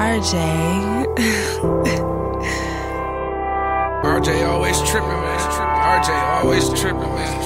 RJ. RJ always tripping, man. RJ always tripping, man.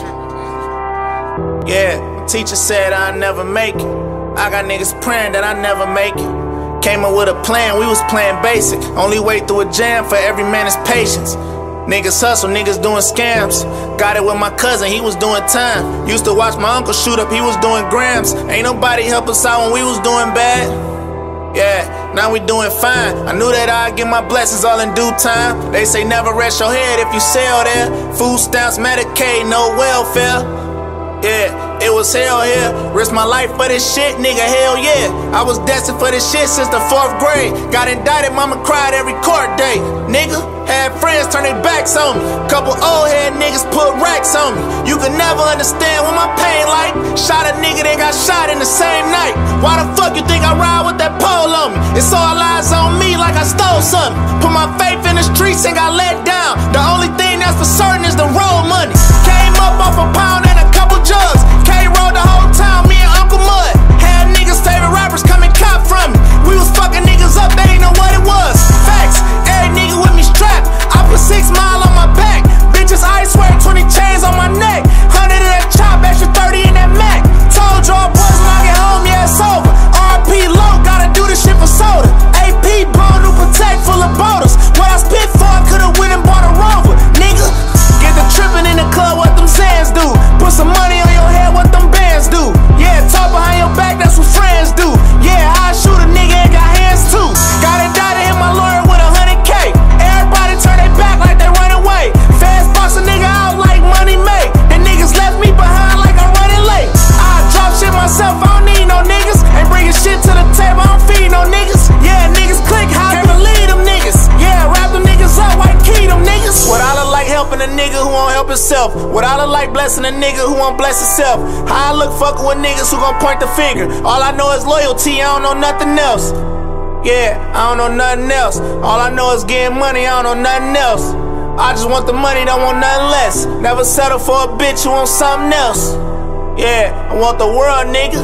Yeah, teacher said I'd never make it. I got niggas praying that I never make it. Came up with a plan, we was playing basic. Only way through a jam for every man is patience. Niggas hustle, niggas doing scams. Got it with my cousin, he was doing time. Used to watch my uncle shoot up, he was doing grams. Ain't nobody help us out when we was doing bad. Yeah, now we doing fine. I knew that I'd get my blessings all in due time. They say never rest your head if you sell there. Food stamps, Medicaid, no welfare. Yeah, it was hell here. Risk my life for this shit, nigga, hell yeah. I was destined for this shit since the 4th grade. Got indicted, mama cried every court day. Nigga, had friends turn their backs on me. Couple old head niggas put racks on me. You could never understand what my pain like. Shot a nigga that got shot in the same night. Why the fuck you think I ride with that pole on me? It's all eyes on me like I stole something. Put my faith in the streets and got let down. The only thing that's for certain is the road money. Came up off a pound and a couple jugs. K-rolled the whole town, me and Uncle Mud. Had niggas' favorite rappers come and cop from me. We was fucking niggas up, they didn't know what it was. Facts, every nigga with me strapped. I put 6 Mile on my back. Bitches, I swear, 20 chains on my neck. 100 in that chop, extra 30 in that Mac. Told y'all boys when I get home, yeah, it's over. RP low, gotta do this shit for soda. AP blown, new Protect full of boulders. What I spit for, I could've went and bought a Rover. Nigga, get the trippin' in the club, what them Zans do. Put some money on your head, what them bands do. Yeah, talk behind your back, that's what friends do. Yeah, I shoot a nigga and got hands too. Got indicted, hit my lawyer with 100K. Everybody turn their back like they run away. Fast box a nigga out like money made. The niggas left me behind like I'm running late. I drop shit myself, I don't need no niggas. Ain't bringing shit to the table, I don't feed no niggas. Yeah, niggas click, how can't believe them niggas. Yeah, wrap them niggas up, white key them niggas. What I look like helping a nigga who won't help himself. What I look like blessing a nigga who won't bless himself. How I look fucking with niggas who gon' point the finger. All I know is loyalty, I don't know nothing else. Yeah, I don't know nothing else. All I know is getting money, I don't know nothing else. I just want the money, don't want nothing less. Never settle for a bitch who wants something else. Yeah, I want the world, nigga.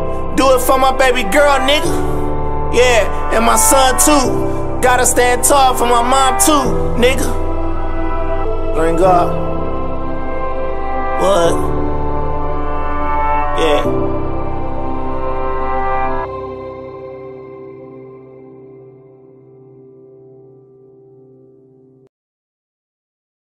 Do it for my baby girl, nigga. Yeah, and my son too. Gotta stand tall for my mom too, nigga. Thank God. What?